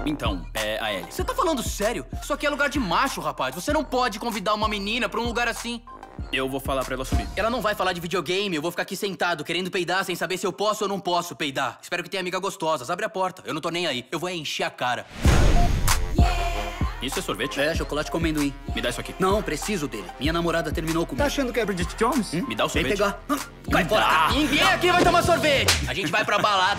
Então, é a Ellie. Você tá falando sério? Isso aqui é lugar de macho, rapaz. Você não pode convidar uma menina pra um lugar assim. Eu vou falar pra ela subir. Ela não vai falar de videogame, eu vou ficar aqui sentado, querendo peidar, sem saber se eu posso ou não posso peidar. Espero que tenha amigas gostosas. Abre a porta. Eu não tô nem aí. Eu vou encher a cara. Isso é sorvete? É, chocolate com amendoim. Me dá isso aqui. Não, preciso dele. Minha namorada terminou comigo. Tá achando que é Bridget Jones? Me dá o Vem sorvete. pegar. Vai Me fora. dá. Ninguém aqui vai tomar sorvete. A gente vai pra balada.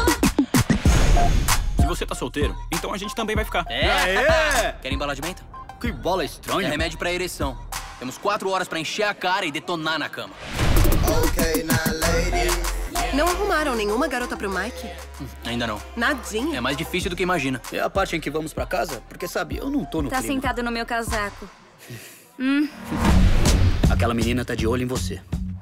Se você tá solteiro, então a gente também vai ficar. É? Querem bala de menta? Que bola É estranha. remédio pra ereção. Temos 4 horas pra encher a cara e detonar na cama. Não arrumaram nenhuma garota pro Mike? Ainda não. Nadinha? É mais difícil do que imagina. É a parte em que vamos pra casa? Porque, sabe, eu não tô no Tá clima. sentado no meu casaco. Aquela menina tá de olho em você.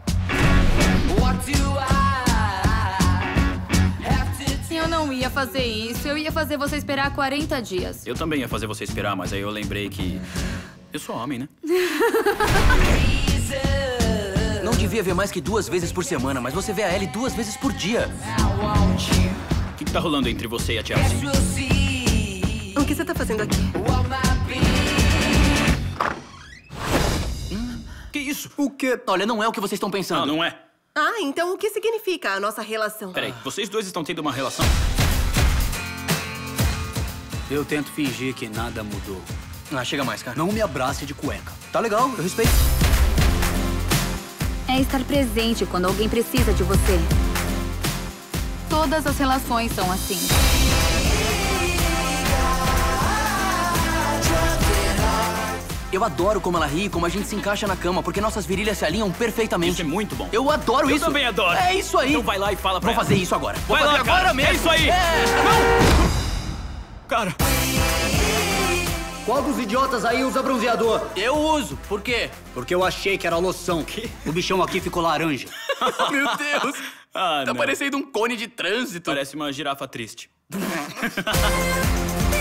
Eu não ia fazer isso. Eu ia fazer você esperar 40 dias. Eu também ia fazer você esperar, mas aí eu lembrei que... Eu sou homem, né? Não devia ver mais que 2 vezes por semana, mas você vê a Ellie 2 vezes por dia. O que tá rolando entre você e a Chelsea? O que você tá fazendo aqui? Que isso? O quê? Olha, não é o que vocês estão pensando. Não, não é. Ah, então o que significa a nossa relação? Peraí, vocês dois estão tendo uma relação? Eu tento fingir que nada mudou. Ah, chega mais, cara. Não me abrace de cueca. Tá legal, eu respeito. É estar presente quando alguém precisa de você. Todas as relações são assim. Eu adoro como ela ri, como a gente se encaixa na cama, porque nossas virilhas se alinham perfeitamente. Isso é muito bom. Eu adoro Eu isso. também adoro. É isso aí. Então vai lá e fala pra Vou fazer isso agora. Vou Vai fazer lá, cara. agora mesmo. É isso aí. Não! Cara, Qual dos idiotas aí usa bronzeador? Eu uso. Por quê? Porque eu achei que era loção. O bichão aqui ficou laranja. Meu Deus. Ah, Tá não. parecendo um cone de trânsito. Parece uma girafa triste.